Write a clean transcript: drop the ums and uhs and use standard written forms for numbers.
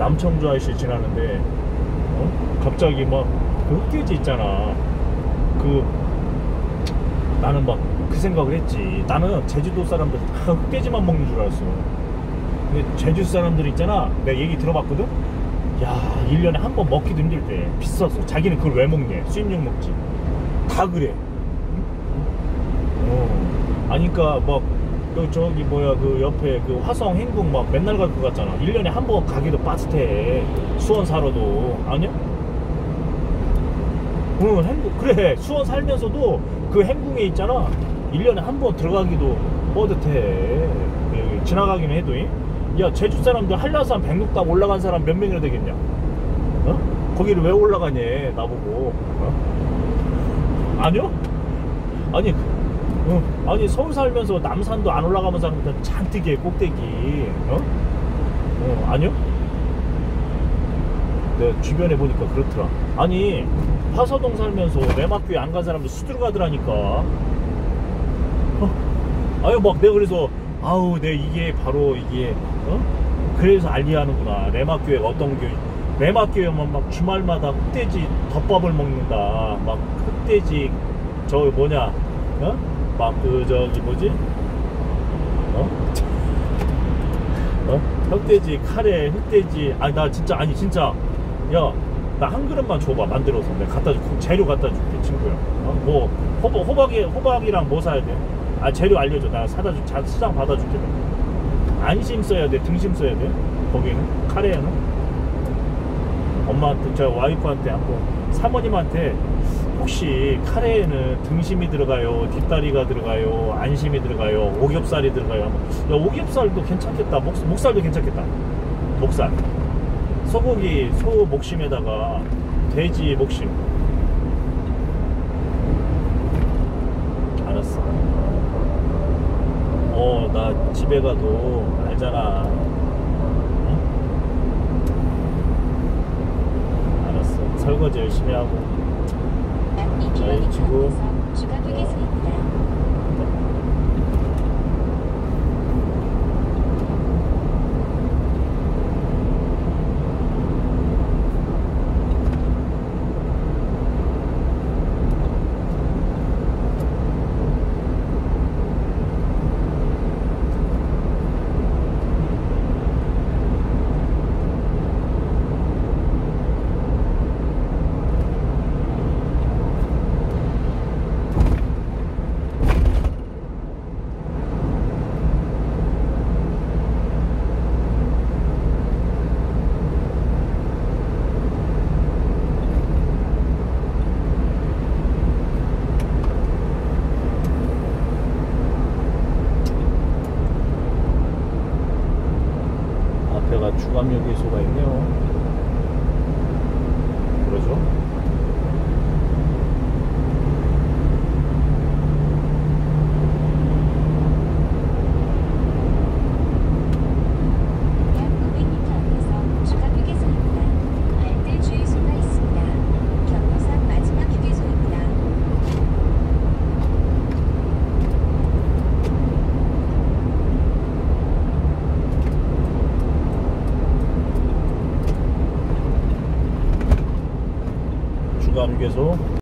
남청주 IC 지나는데 갑자기 막 그 흑돼지 있잖아. 그 나는 막 그 생각을 했지. 나는 제주도 사람들 다 흑돼지만 먹는 줄 알았어. 근데 제주 사람들 있잖아, 내가 얘기 들어봤거든. 야, 1년에 한 번 먹기도 힘들대. 비싸서. 자기는 그걸 왜 먹냐, 수입육 먹지. 다 그래. 아니까 막 저기 뭐야 그 옆에 그 화성 행궁 막 맨날 갈 것 같잖아. 1년에 한 번 가기도 빠듯해. 수원 살아도. 아니야? 응, 행궁. 그래, 수원 살면서도 그 행궁에 있잖아, 1년에 한 번 들어가기도 뻗듯해. 지나가기는 해도. 야, 제주 사람들 한라산 백록담 올라간 사람 몇 명이나 되겠냐? 거기를 왜 올라가냐 나보고. 아니요? 아니, 아니 서울 살면서 남산도 안 올라가는 사람들 잔뜩 해, 꼭대기. 아니요? 내가 주변에 보니까 그렇더라. 아니, 화서동 살면서 내막교에 안 간 사람들 수두룩 가더라니까. 아유, 막 내가 그래서 아우, 내 이게 바로 이게 그래서 알리하는구나. 레마교회가 어떤 교회. 레마교회만 막 주말마다 흑돼지 덮밥을 먹는다. 막 흑돼지 저 뭐냐, 막 그 저기 뭐지, 흑돼지 카레, 흑돼지. 아니 나 진짜, 아니 진짜, 야, 나 한 그릇만 줘봐. 만들어서 내가 갖다 줄게. 재료 갖다 줄게, 친구야. 뭐 호박이랑 뭐 사야 돼? 아, 재료 알려줘. 나 사다 줄, 시장 받아줄게. 안심 써야 돼, 등심 써야 돼. 거기는 카레에는 엄마한테, 저 와이프한테 한번, 사모님한테 혹시 카레에는 등심이 들어가요, 뒷다리가 들어가요, 안심이 들어가요, 오겹살이 들어가요? 야, 오겹살도 괜찮겠다. 목살도 괜찮겠다. 목살, 소고기, 소 목심에다가 돼지 목심. 알았어. 나 집에 가도 알잖아. 응? 알았어. 설거지 열심히 하고. 저희 친구 앞에가 주감휴게소가 있네요. 그러죠? 약 500m 앞에서 주감휴게소입니다. 알뜰 주유소가 있습니다. 경로상 마지막 휴게소입니다. 주감휴게소